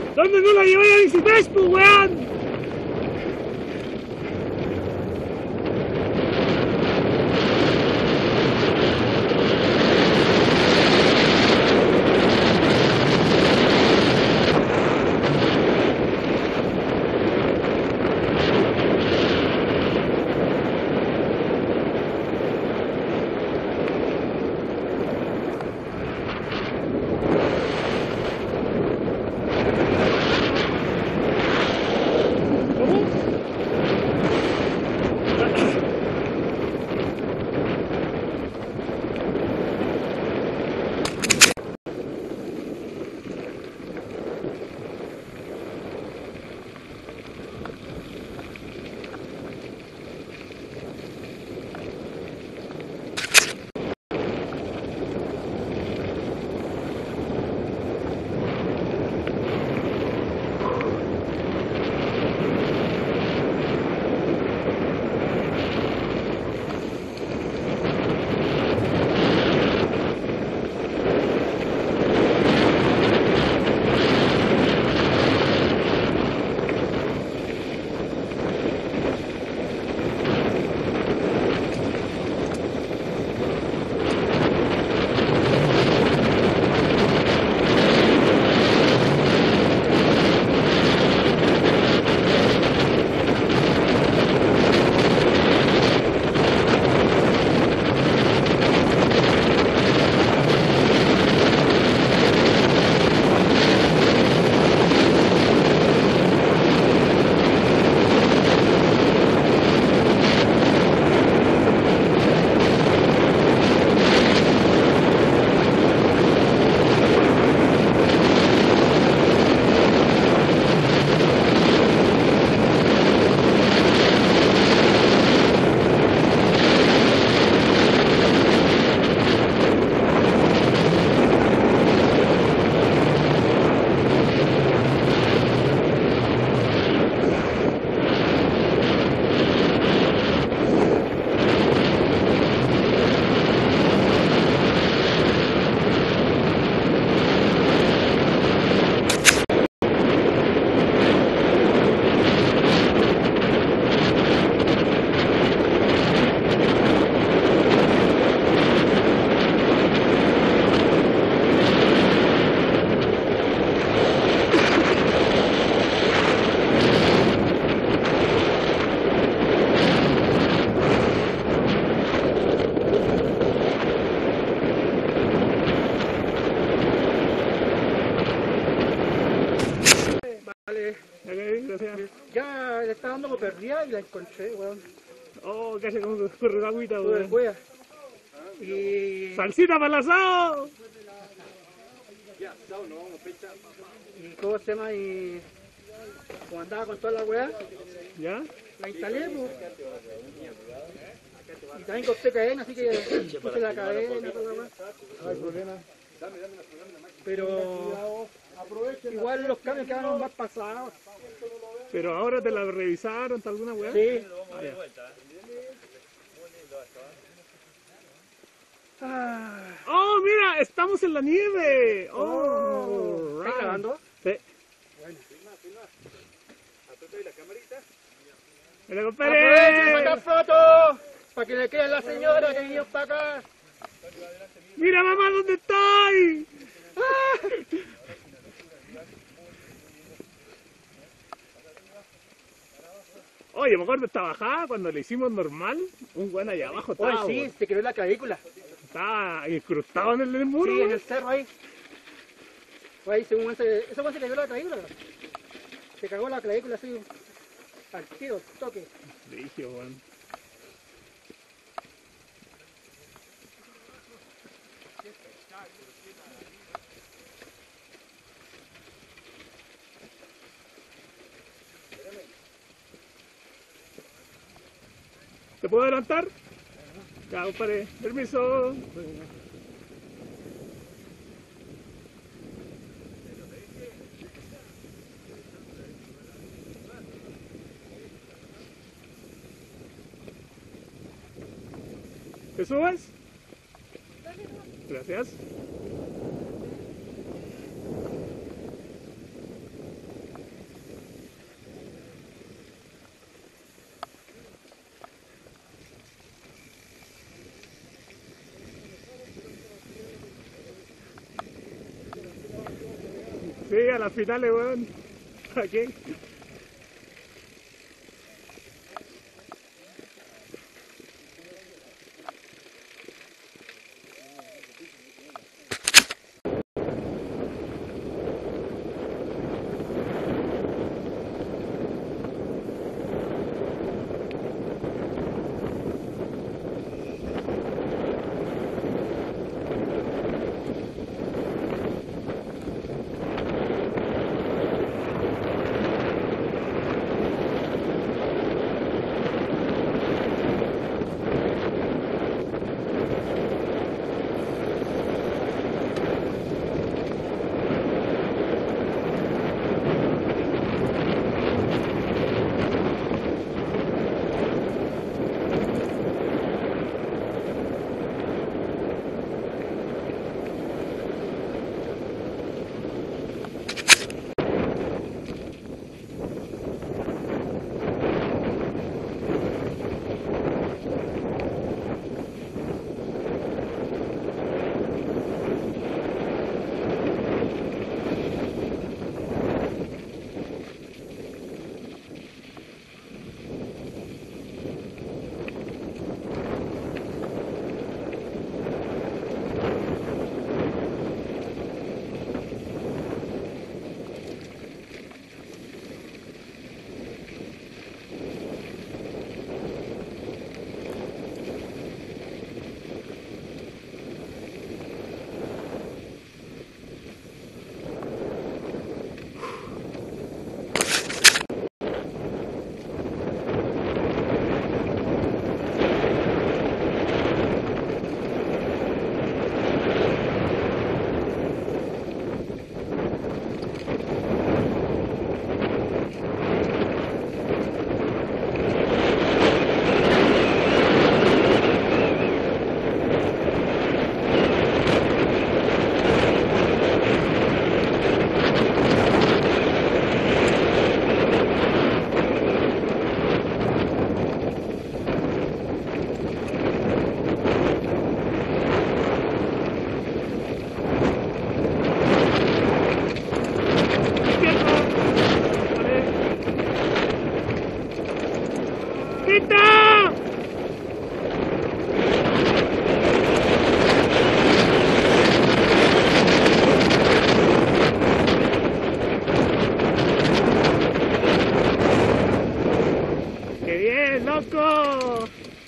¿Dónde no la llevé a visitar, pues, weón? Ya le estaba dando por perdida y la encontré, weón. Oh, casi como que corre la agüita, Tuve weón. huella. Y... ¡Salsita para el asado! ¿Y cómo se llama? Y... como andaba con toda la weá, ¿Ya? la instalé, pues. Y también corté cadena, así que puse la cadena y toda la weá. No hay problema. Pero... igual los cambios quedaron más pasados. Pero ahora te la revisaron, ¿está alguna weá? Sí. Ah, ya. Ah, ¡Oh, mira! ¡Estamos en la nieve! ¡Oh! ¿estás grabando? Sí. Bueno. ¡Mira, ¡Aprovechen de sacar compadre! fotos! Para que le quede a la señora que vino para acá. ¡Mira, mamá, dónde estáis! Oye, me acuerdo de esta bajada cuando le hicimos normal, un weón allá abajo estaba, Oye, sí, se quedó en la clavícula. estaba incrustado en el muro. Sí, en weón. el cerro ahí. Ahí, según ese weón se le dio la clavícula. Se cagó la clavícula así, al tiro, toque. Dije, weón. ¿Te puedo adelantar? Ya, compadre, permiso. ¿Te subes? Gracias. Sí, a las finales, weón. Aquí. ¡Quita! ¡Qué bien, loco!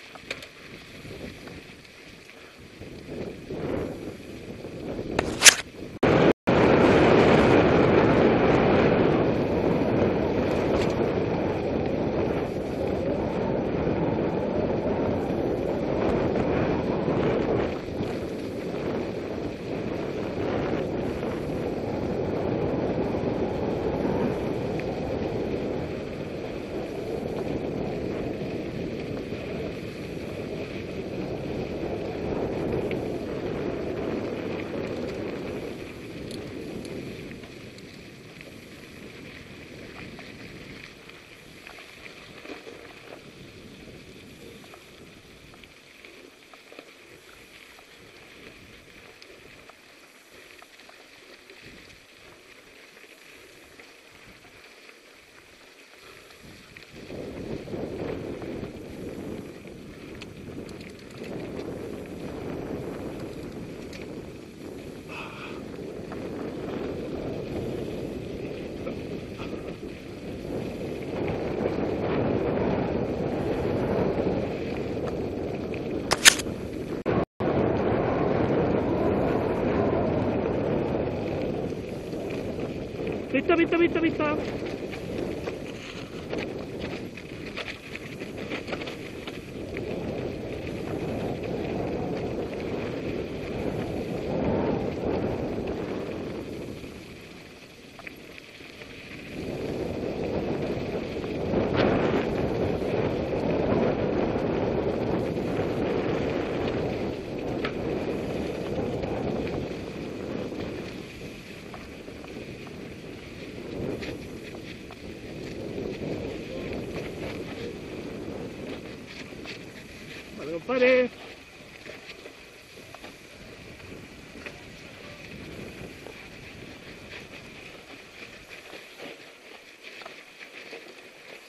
Visto. Vale, compadre.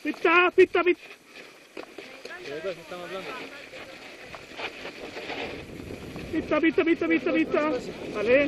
Pista, pista, pista. ¿De qué estamos hablando? Pista, pista, pista, pista, pista. Vale.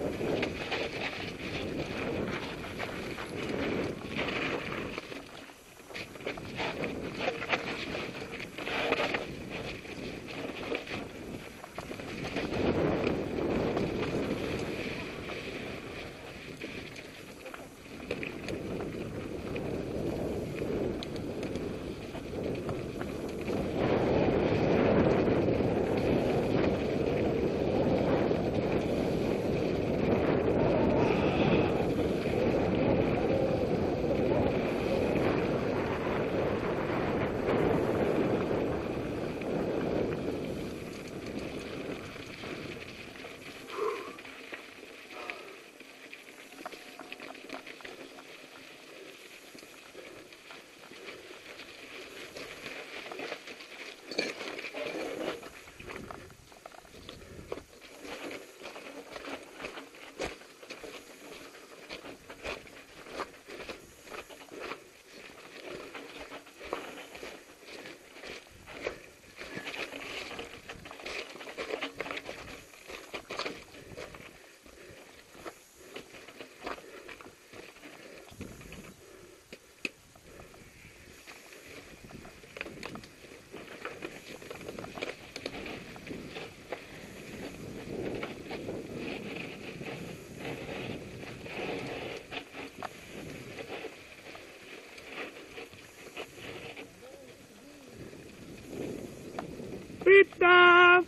Pista.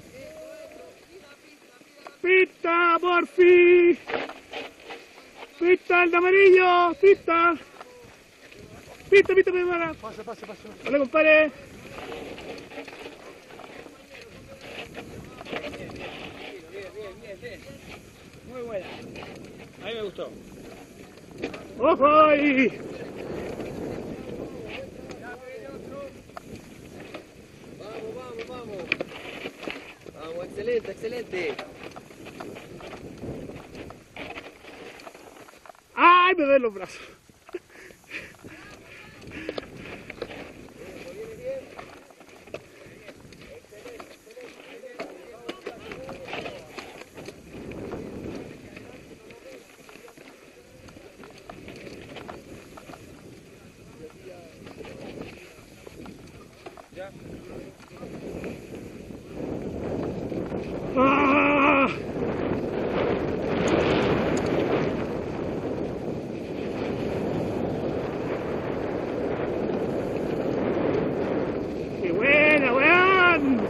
Pista, porfi. Pista, el de amarillo. Pista. Pista, pista, mi hermana. Pasa, pasa, pasa. Hola, compadre. Muy buena. A mí me gustó. ¡Ojo ahí! Vamos, vamos, vamos. Vamos, excelente, excelente. ¡Ay, me duelen los brazos! ¡Ah! ¡Qué buena, weón!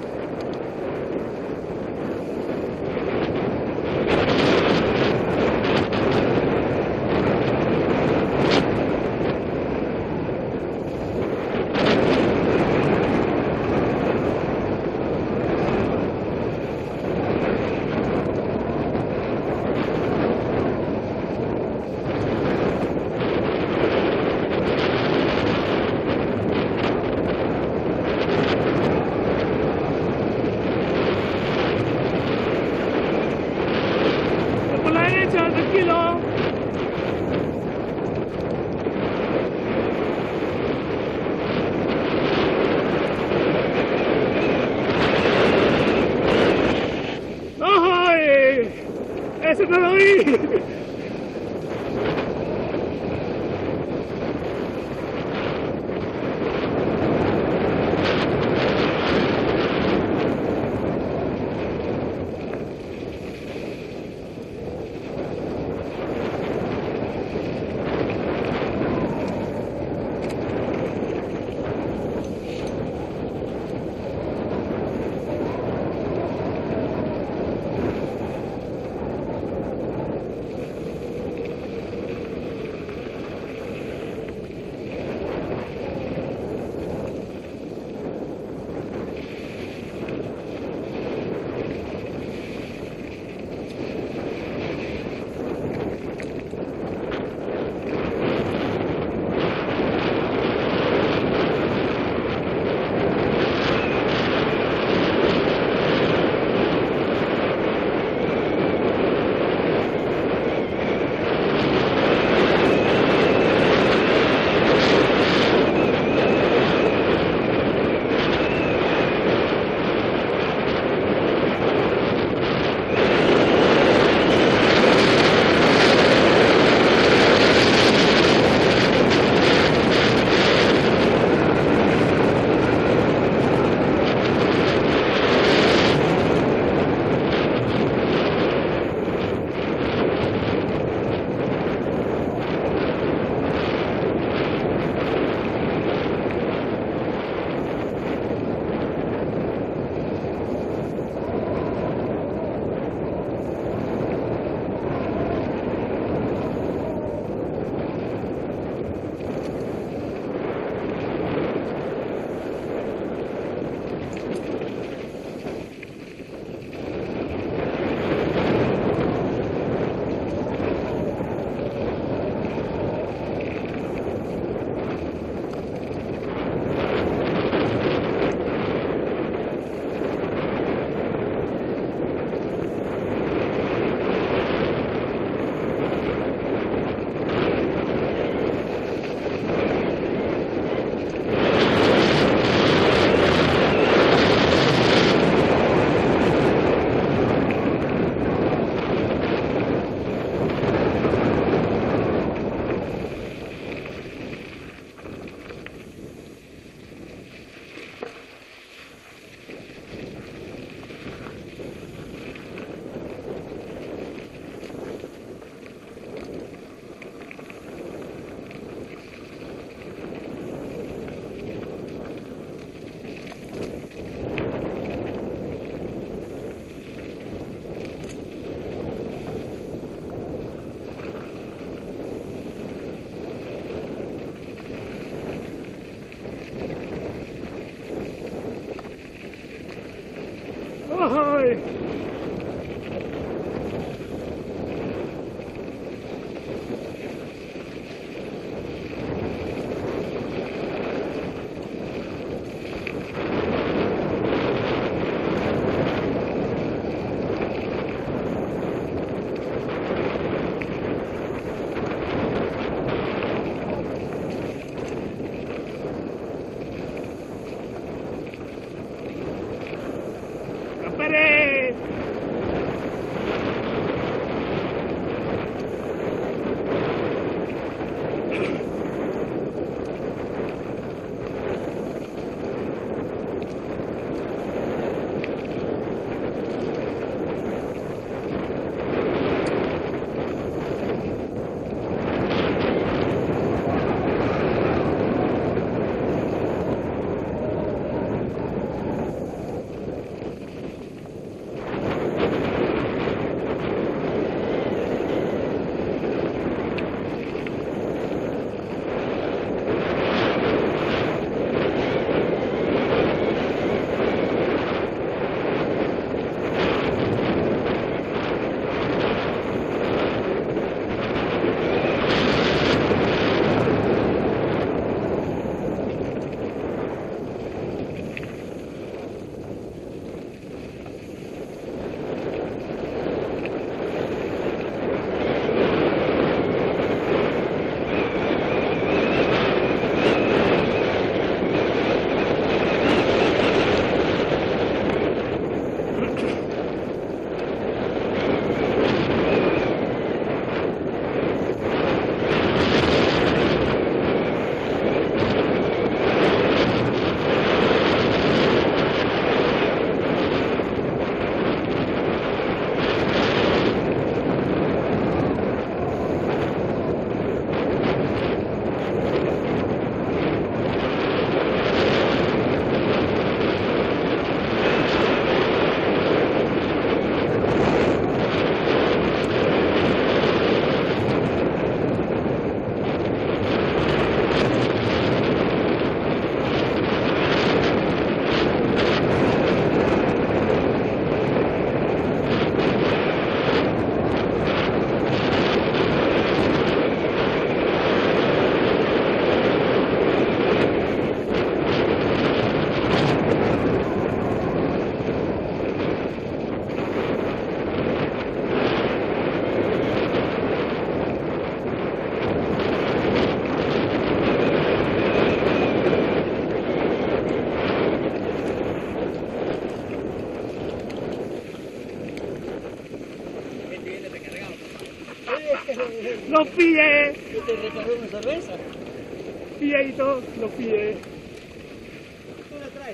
Los pillé. Yo te recargué una cerveza. Pilladito, los pillé. ¿Tú la traes?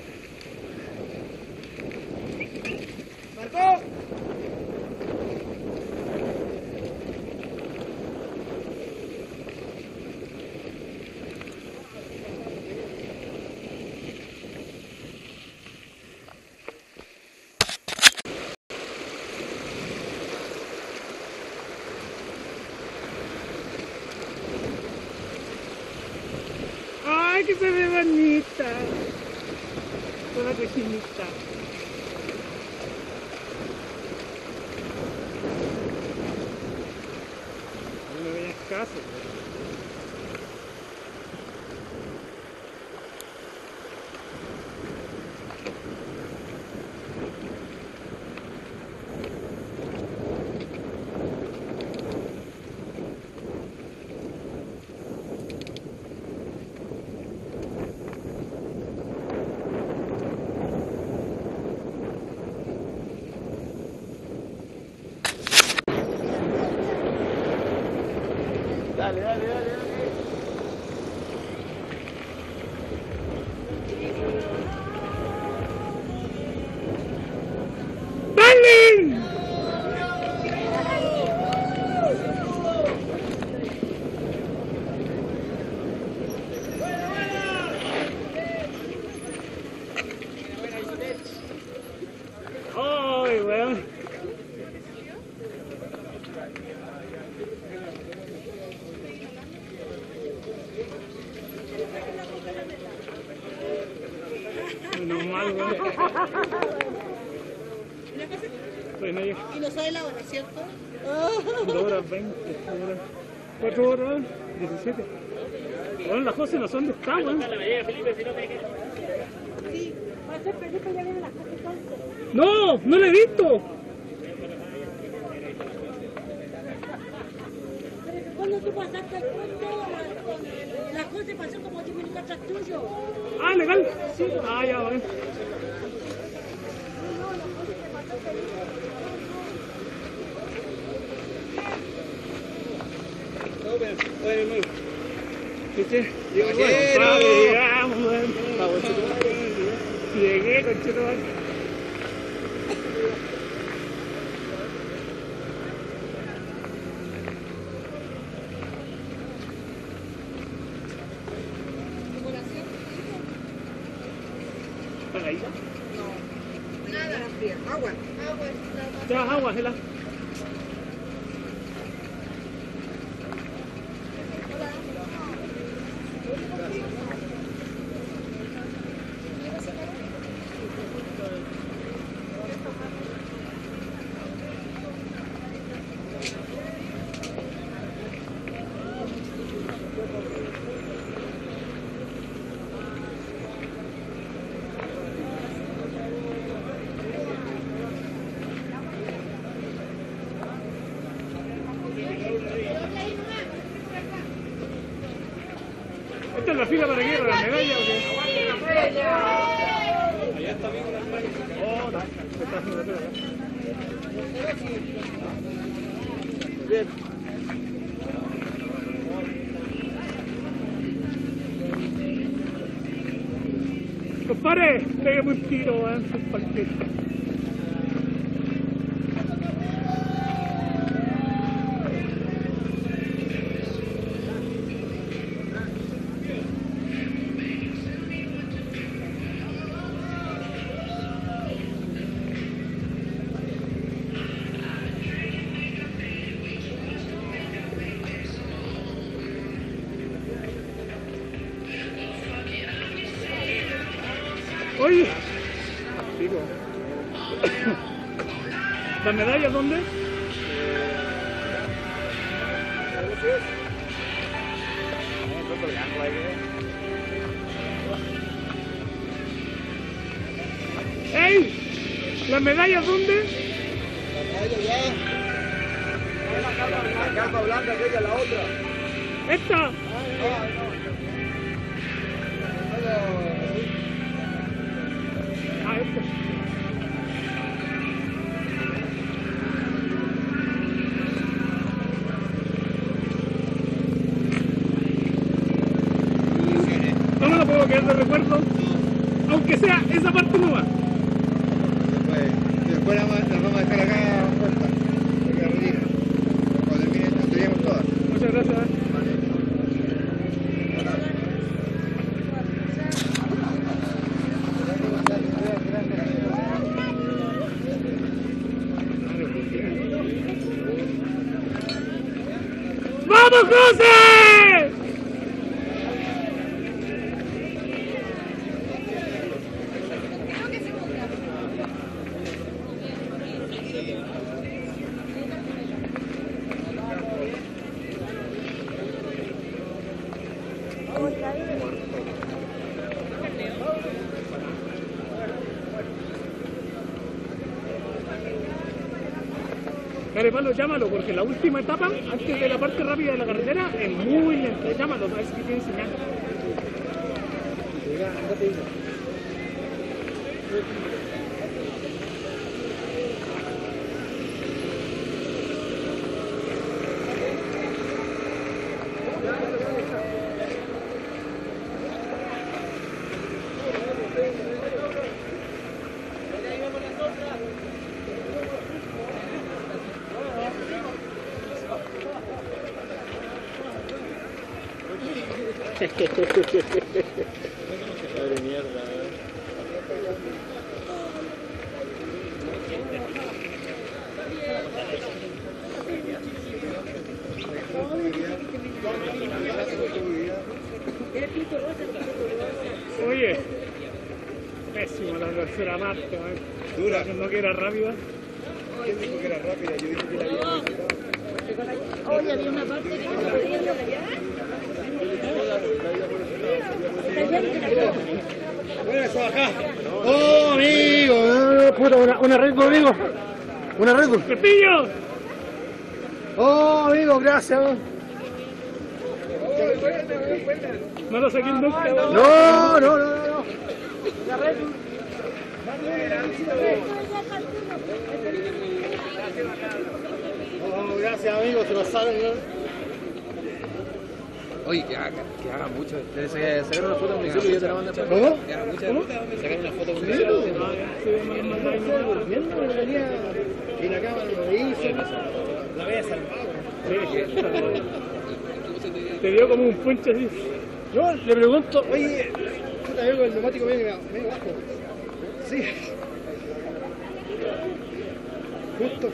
¡Marco! Ay, que se ve bonita. Toda cochinita. No me veas caso. Dale, dale, dale, dale. ¡Darling! ¡Ay, weón! Normal, weón. Bueno, ya. Y no sabe la hora, ¿cierto? 2 horas 20, 4 horas 17. Bueno, las cosas no son de esta, weón. Sí, va a ser Felipe, ya vienen las cosas entonces. ¡No! ¡No lo he visto! Pero cuando tú pasaste el puesto, la cosa pasó como 10 minutos atrás tuyo. Ah, legal. Sí. Ah, ya, weón. ¿Viste? Caballero. Llegamos, weón. Llegué, conchetumare. ¿Están ahí? Nada, fría. Agua. Ya, agua, gela. ¿Esta es la fila para que la medalla o qué? Allá está bien la playa. Oh, no. Está haciendo todo, ¿eh? Bien. Compadre, pégame un tiro, weón, sin partir. Oye, digo, ¿la medalla dónde? ¡Ey! ¿La medalla dónde? La capa blanca, aquella, la otra. ¡Esta! Ah, esta. quedar de recuerdo, aunque sea esa parte nomás. Después las vamos a dejar acá puestas, aquí arriba. Cuando termine, las teníamos todas. Muchas gracias. ¡Vamos, José! Carepalo, llámalo, porque la última etapa, antes de la parte rápida de la carretera, es muy lenta. Llámalo, a ver si tiene señal. Madre mierda, Oye, pésimo la tercera parte, man. Dura. No que era rápida. ¿Quién dijo que era rápida? Yo dije que la había visitado. Oye, había una parte que no podía ir allá. Eso, acá. ¡Oh, amigo! Puta, una Red Bull, amigo. Una Red Bull. ¡Pepillo! ¡Oh, amigo, gracias! No lo saqué nunca. No, no, no, no, no. Oh, gracias, amigo, se pasaron, ¿no? Oye, que haga mucho. Sacar una foto con mi celular y yo te la mando después. ¿Cómo? Que haga mucho. Sacar una foto con mi Sí, celular. durmiendo, venía y la cámara lo hizo. La había salvado. Te dio como un punch así. Yo le pregunto, oye, puta, veo el neumático medio bajo. Sí. Justo.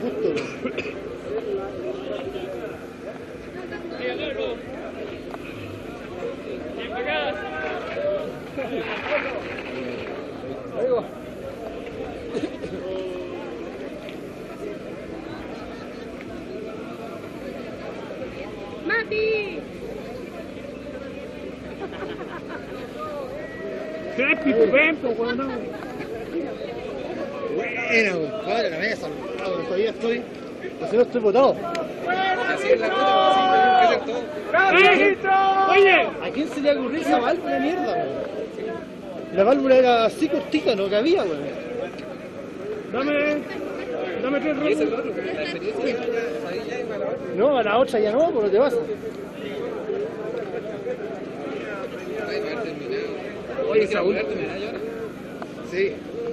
Amigo. ¡Mati! Crépito, ven, pues, weón. Buena, compadre, la había salvado. Todavía estoy. O si no estoy botado. Así es la foto, así todo. Oye, ¿A quién se le ocurrió esa válvula de mierda, weón? La válvula era así cortita, no cabía, weón. dame 3 Y ese es rollos. lo otro, la experiencia ahí ya es para la otra. No, a la otra ya no, pero te vas. Ay, no haber terminado. Oye, ¿Quieres Saúl. haber terminado ya ahora? Sí.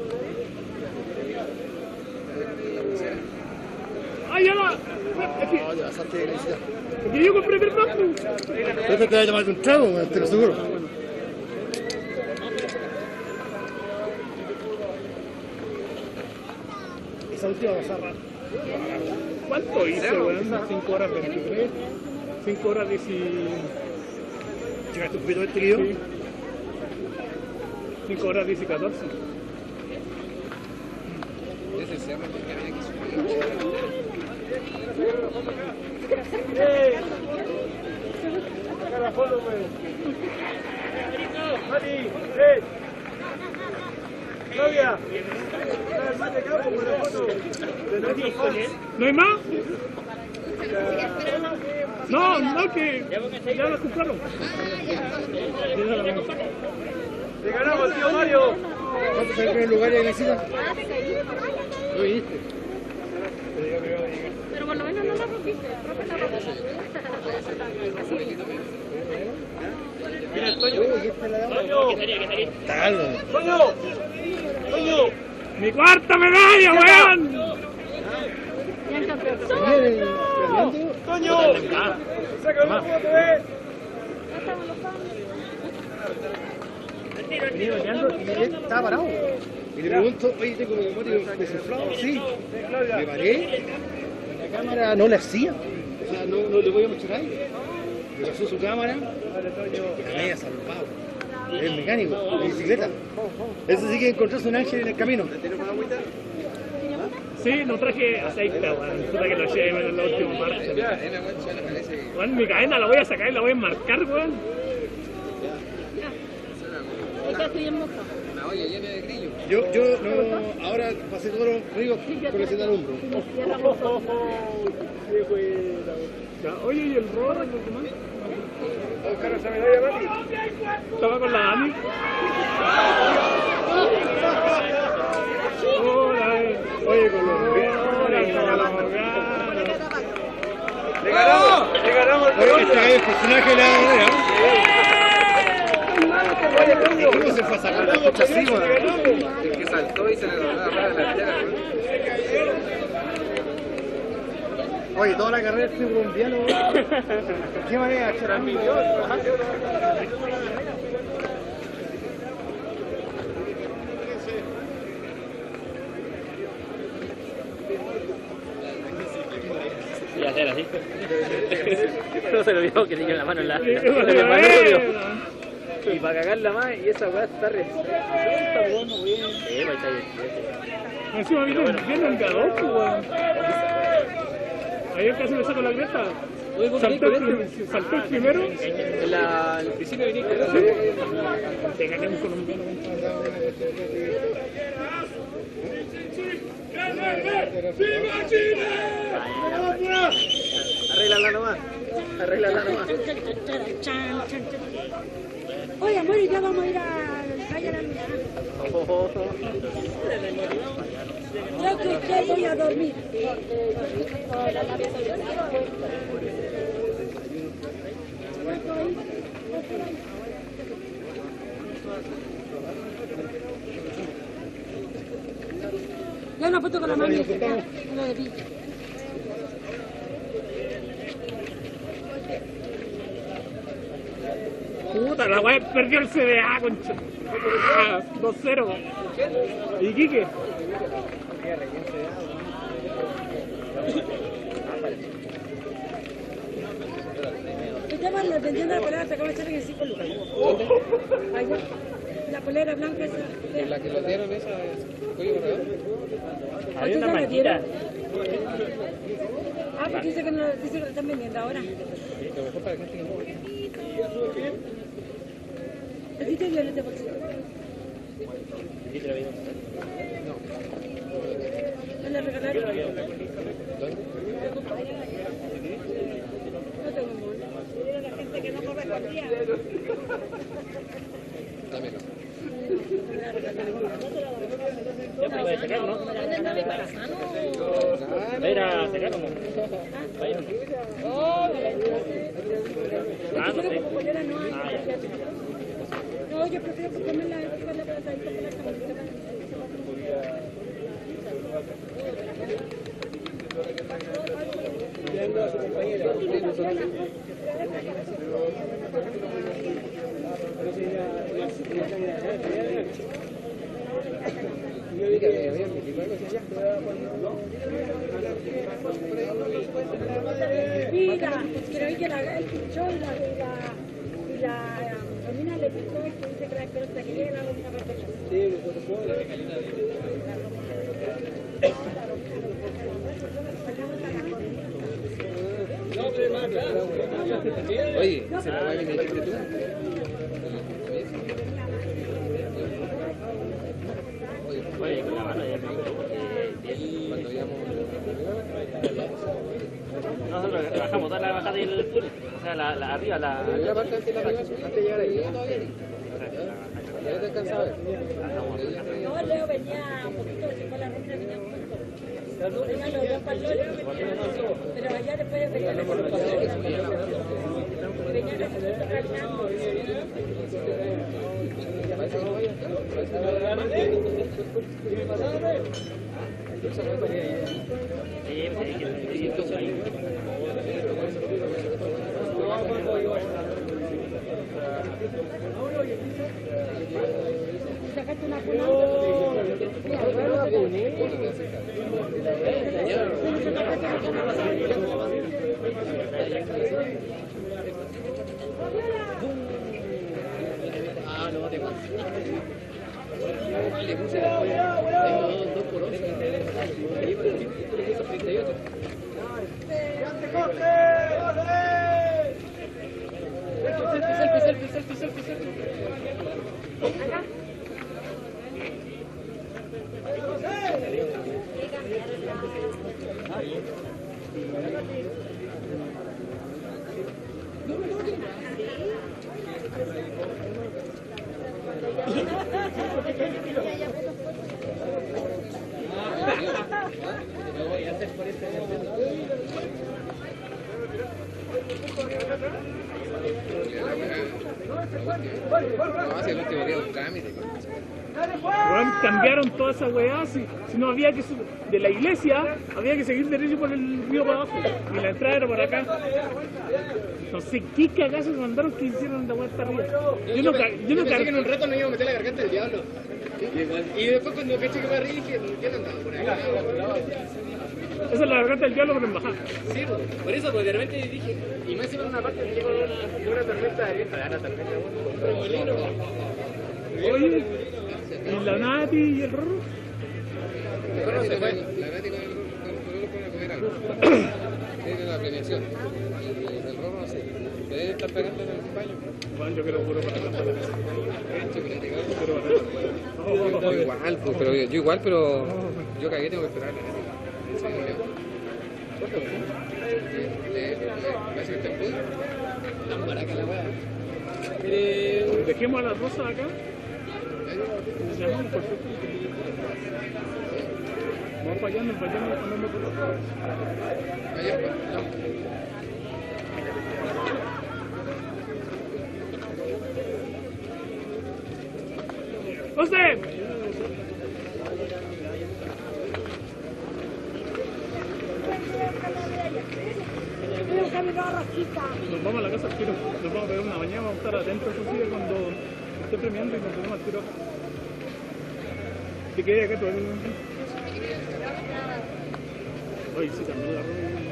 ¡Ay, ya va! No, te pasaste de velocidad. Porque yo compré el banco. Esto te va a tomar un trago, weón, te lo aseguro. Esa última pasada. ¿Cuánto hice, weón? 5 horas 23. 5 horas 10. ¿Llegaste un poquito este guión? Sí. 5 horas 10 y 14. Ese cerro que había que subir. Claudia, ¿No hay más? No, que ya la compraron. ¡te ganamos, tío Mario! ¿Cuánto es el primer lugar de visita? Lo viniste. Pero por lo menos no la rompiste. Mira el Toño. ¡Mi cuarta medalla, weón! Estaba parado. Y le pregunto, oye, tengo neumático desinflado. Sí. Me paré. La cámara no le hacía. O sea, no le podíamos echar aire. Le pasó su cámara. Y me había salvado. Es mecánico, de bicicleta. Eso sí que encontrarse un ángel en el camino. Sí, no traje aceite, weón. Puta que lo lleve en la última marcha. Weón, mi cadena la voy a sacar y la voy a enmarcar, weón. Yo no, ahora pasé todos los ríos con el setar hombro. Ya, oye, ¿y el Roda y los demás? Estaba con la Dani. Oye, colombiano. Le ganamos. Oye, este gallo es personaje de la bandera. ¿Cómo se fue a sacar la cocha así, weón? El que saltó y se le dobló la pierna. Oye, toda la carrera este colombiano. ¿Qué manera de hacer a mí? Y hacer así. No se lo vio que tenía la mano en la mano. Y para cagarla más, y esa weá está re. Encima viene el garoto, weón. Ayer casi me saco la cresta. Saltó el primero. En el principio viniste. Te gané un colombiano. ¡Viva Chile! Arréglala nomás. Oye, amor, y ya vamos a ir al Valle de la Luna. Yo que voy a dormir. Ya una foto con la mami. Una de pico. Puta, la weá perdió el CDA, concha. 2-0. ¿Y Quique? Estaban vendiendo la polera, se acaba de echar en 5 lucas. Allá. La polera blanca esa. La que lo dieron esa es código real. Había una manguita. Ah, porque dice que no dice que lo están vendiendo ahora. Lo mejor para que gente no. ¿A ti te dio este bolsillo? ¿Me la regalaron? No tengo amor. La gente que no correspondía. Dámelo. Ya me voy a sacar, ¿no? ¿Va a ir a sacar o no? ¿Va a ir o no? Ah, no sé. No, yo prefiero ponerme la abrazadita con la camiseta. Mira, quiero ir que el pinchó y la Romina le picó y que dice que la espero hasta que llegue la Romina para pelear. Oye, se la va a venir tú. Oye, con la mano ya Cuando íbamos. nosotros bajamos toda la bajada del túnel. O sea, la arriba, la parte antes de la antes de llegar ahí. Ya te alcanzaba a ver. No, Leo venía un poquito, se fue la Romina, venía un poquito. Venía los dos palones, pero allá después venía la segunda. Y venía la segunda caminando. Sacaste una cuna. No, te vas. Le puse después, tengo 2 por 11. Ahí por el chip, le puse 38. Selfie. No, hace el último día un trámite. Weón, cambiaron toda esa weá, si no había que de la iglesia, había que seguir derecho por el río para abajo, y la entrada era por acá. No sé qué cagazos mandaron que hicieron la weá hasta arriba. Yo pensé que en un rato no iba a meter la garganta del diablo. Y después cuando caché que me reí dije, ¿qué no andaba por acá? Esa es la garganta del diablo, pero en bajada. Sí, por eso, porque de repente dije, y más encima en una parte me llegó una tormenta de viento, una tormenta de molino. Oye, ¿y la Nati y el Rorro? El Rorro se fue. La Nati con el Rorro fue a comer algo. Tiene la premiación. El Rorro no sé. Debe estar pegando en el baño. Bueno, yo quiero puro para la casa. Igual, pues, pero yo igual, pero yo cagué, tengo que esperar a la Nati. Dejemos a las rosas acá. Llamamos por favor. Vamos fallando por otro. ¡José! Nos vamos a la casa al tiro, nos vamos a pegar una bañada, vamos a estar atentos a su cuando esté premiando y nos ponemos al tiro. ¿Te quedé acá todo el mundo? Oye, sí, también la ropa.